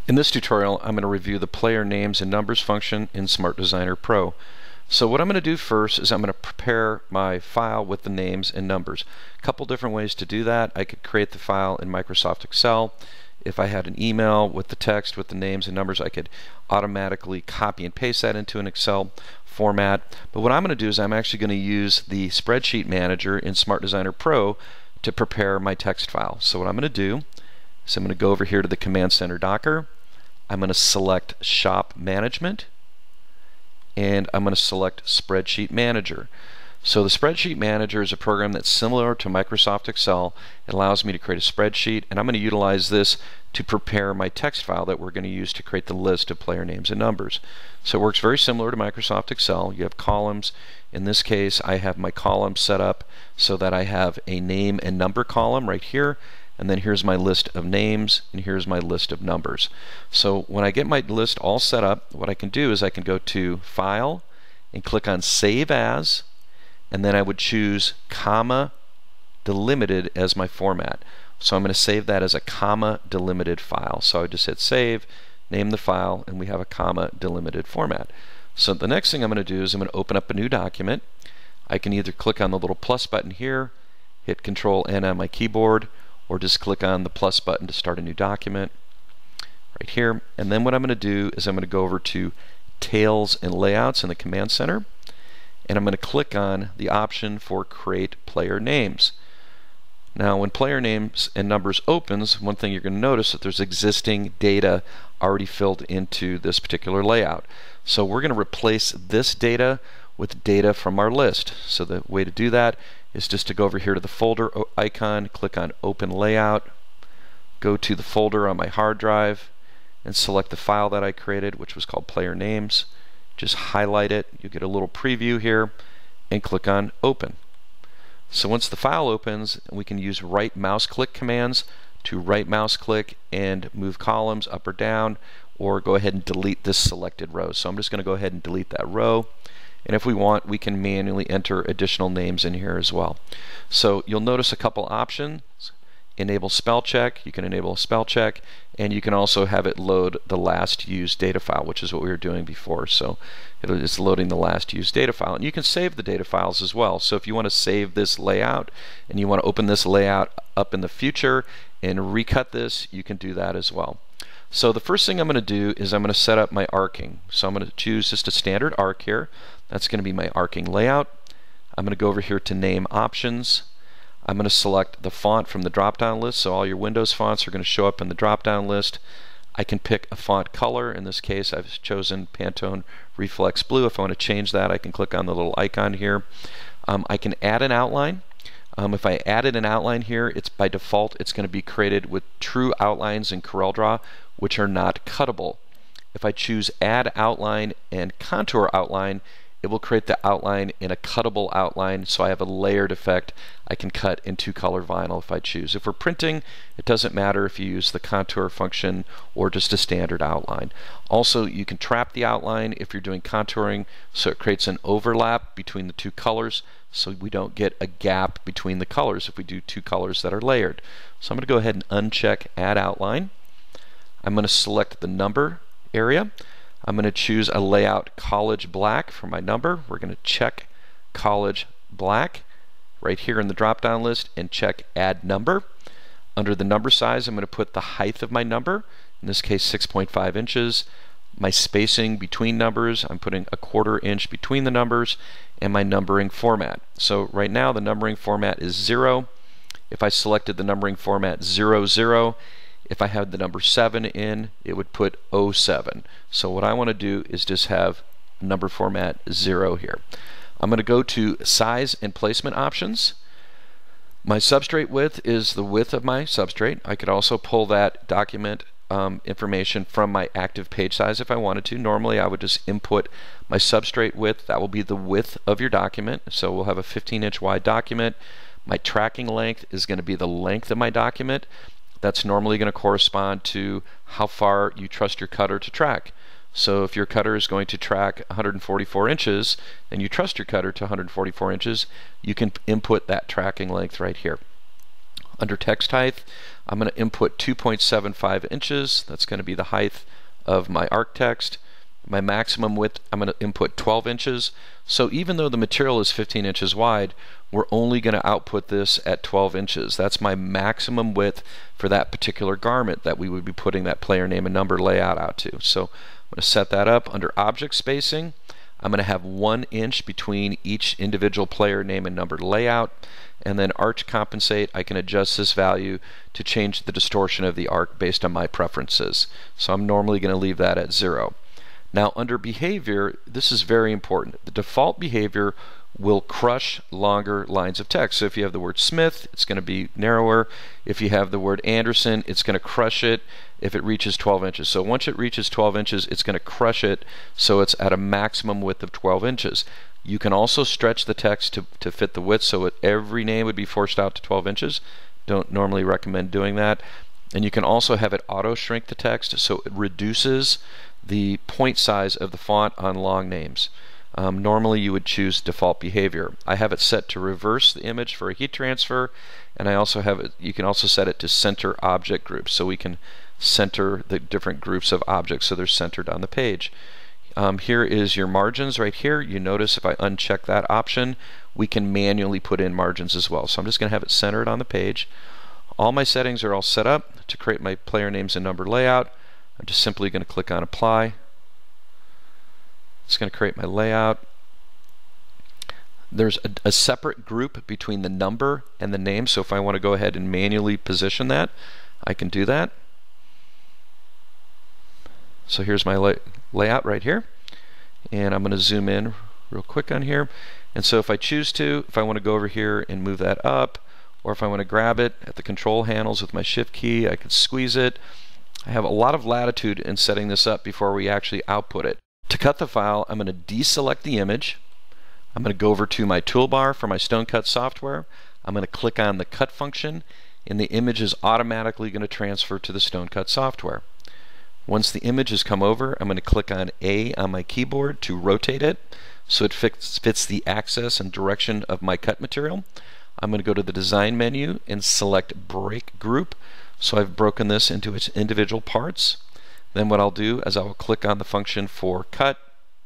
In this tutorial, I'm going to review the player names and numbers function in Smart Designer Pro. So what I'm going to do first is I'm going to prepare my file with the names and numbers. A couple different ways to do that. I could create the file in Microsoft Excel. If I had an email with the text with the names and numbers, I could automatically copy and paste that into an Excel format. But what I'm going to do is I'm actually going to use the spreadsheet manager in Smart Designer Pro to prepare my text file. So what I'm going to do is I'm going to go over here to the Command Center Docker. I'm going to select Shop Management, and I'm going to select Spreadsheet Manager. So the Spreadsheet Manager is a program that's similar to Microsoft Excel. It allows me to create a spreadsheet, and I'm going to utilize this to prepare my text file that we're going to use to create the list of player names and numbers. So it works very similar to Microsoft Excel. You have columns. In this case, I have my column set up so that I have a name and number column right here, and then here's my list of names, and here's my list of numbers. So when I get my list all set up, what I can do is I can go to File and click on Save As, and then I would choose comma delimited as my format. So I'm going to save that as a comma delimited file. So I just hit Save, name the file, and we have a comma delimited format. So the next thing I'm going to do is I'm going to open up a new document. I can either click on the little plus button here, hit Control N on my keyboard, or just click on the plus button to start a new document right here. And then what I'm going to do is I'm going to go over to Tails and Layouts in the Command Center, and I'm going to click on the option for Create Player Names. Now when Player Names and Numbers opens, one thing you're going to notice that there's existing data already filled into this particular layout. So we're going to replace this data with data from our list. So the way to do that is just to go over here to the folder icon, click on Open Layout, go to the folder on my hard drive, and select the file that I created, which was called Player Names. Just highlight it. You get a little preview here, and click on Open. So once the file opens, we can use right mouse click commands to right mouse click and move columns up or down, or go ahead and delete this selected row. So I'm just going to go ahead and delete that row. And if we want, we can manually enter additional names in here as well. So you'll notice a couple options. Enable spell check. You can enable spell check, and you can also have it load the last used data file, which is what we were doing before. So it's loading the last used data file, and you can save the data files as well. So if you want to save this layout and you want to open this layout up in the future and recut this, you can do that as well. So the first thing I'm going to do is I'm going to set up my arcing. So I'm going to choose just a standard arc here. That's going to be my arcing layout. I'm going to go over here to Name Options. I'm going to select the font from the drop-down list. So all your Windows fonts are going to show up in the drop-down list. I can pick a font color. In this case, I've chosen Pantone Reflex Blue. If I want to change that, I can click on the little icon here. I can add an outline. If I added an outline here, it's by default it's going to be created with true outlines in CorelDRAW, which are not cuttable. If I choose Add Outline and Contour Outline, it will create the outline in a cuttable outline, so I have a layered effect. I can cut in two-color vinyl if I choose. If we're printing, it doesn't matter if you use the contour function or just a standard outline. Also, you can trap the outline if you're doing contouring, so it creates an overlap between the two colors, so we don't get a gap between the colors if we do two colors that are layered. So I'm going to go ahead and uncheck Add Outline. I'm going to select the number area. I'm going to choose a layout College Black for my number. We're going to check College Black right here in the drop-down list and check Add Number. Under the number size, I'm going to put the height of my number, in this case 6.5 inches. My spacing between numbers, I'm putting a 1/4 inch between the numbers, and my numbering format. So right now the numbering format is 0. If I selected the numbering format 00, if I had the number 7 in, it would put 07. So what I want to do is just have number format 0 here. I'm going to go to Size and Placement Options. My substrate width is the width of my substrate. I could also pull that document information from my active page size if I wanted to. Normally I would just input my substrate width. That will be the width of your document. So we'll have a 15-inch wide document. My tracking length is going to be the length of my document. That's normally going to correspond to how far you trust your cutter to track. So if your cutter is going to track 144 inches and you trust your cutter to 144 inches, you can input that tracking length right here. Under text height, I'm going to input 2.75 inches. That's going to be the height of my arc text. My maximum width, I'm going to input 12 inches. So even though the material is 15 inches wide, we're only going to output this at 12 inches. That's my maximum width for that particular garment that we would be putting that player name and number layout out to. So I'm going to set that up. Under object spacing, I'm going to have 1 inch between each individual player name and number layout. And then arch compensate, I can adjust this value to change the distortion of the arc based on my preferences. So I'm normally going to leave that at 0. Now under behavior, this is very important. The default behavior will crush longer lines of text. So if you have the word Smith, it's going to be narrower. If you have the word Anderson, it's going to crush it if it reaches 12 inches. So once it reaches 12 inches, it's going to crush it so it's at a maximum width of 12 inches. You can also stretch the text to fit the width, so every name would be forced out to 12 inches. Don't normally recommend doing that. And you can also have it auto shrink the text so it reduces the point size of the font on long names. Normally you would choose default behavior. I have it set to reverse the image for a heat transfer, and I also have it, you can also set it to center object groups, so we can center the different groups of objects so they're centered on the page. Here is your margins right here. You notice if I uncheck that option, we can manually put in margins as well. So I'm just going to have it centered on the page. All my settings are all set up to create my player names and number layout. I'm just simply going to click on apply. It's going to create my layout. There's a separate group between the number and the name, so if I want to go ahead and manually position that, I can do that. So here's my layout right here, and I'm going to zoom in real quick on here. And so if I choose to, if I want to go over here and move that up, or if I want to grab it at the control handles with my shift key, I can squeeze it. I have a lot of latitude in setting this up before we actually output it. To cut the file, I'm going to deselect the image. I'm going to go over to my toolbar for my StoneCut software. I'm going to click on the cut function, and the image is automatically going to transfer to the StoneCut software. Once the image has come over, I'm going to click on A on my keyboard to rotate it so it fits the axis and direction of my cut material. I'm going to go to the design menu and select break group. So I've broken this into its individual parts. Then what I'll do is I will click on the function for cut.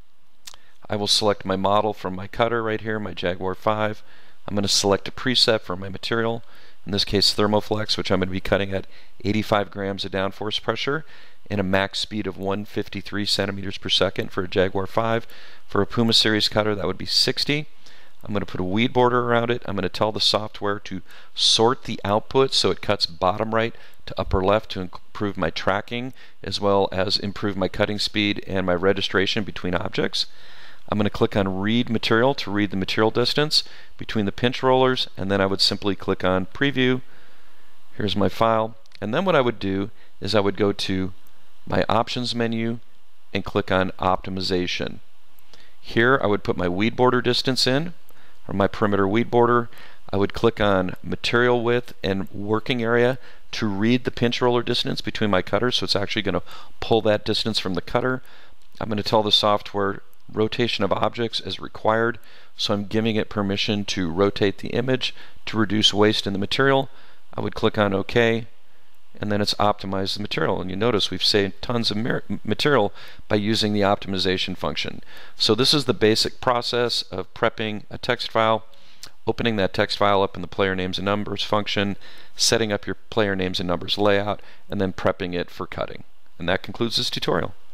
I will select my model from my cutter right here, my Jaguar 5. I'm going to select a preset for my material, in this case Thermoflex, which I'm going to be cutting at 85 grams of downforce pressure and a max speed of 153 centimeters per second for a Jaguar 5. For a Puma series cutter, that would be 60. I'm going to put a weed border around it. I'm going to tell the software to sort the output so it cuts bottom right to upper left to improve my tracking, as well as improve my cutting speed and my registration between objects. I'm going to click on read material to read the material distance between the pinch rollers, and then I would simply click on preview. Here's my file. And then what I would do is I would go to my options menu and click on optimization. Here I would put my weed border distance in, or my perimeter weed border. I would click on material width and working area to read the pinch roller distance between my cutters, so it's actually going to pull that distance from the cutter. I'm going to tell the software rotation of objects is required, so I'm giving it permission to rotate the image to reduce waste in the material. I would click on OK, and then it's optimized the material, and you notice we've saved tons of material by using the optimization function. So this is the basic process of prepping a text file, opening that text file up in the player names and numbers function, setting up your player names and numbers layout, and then prepping it for cutting. And that concludes this tutorial.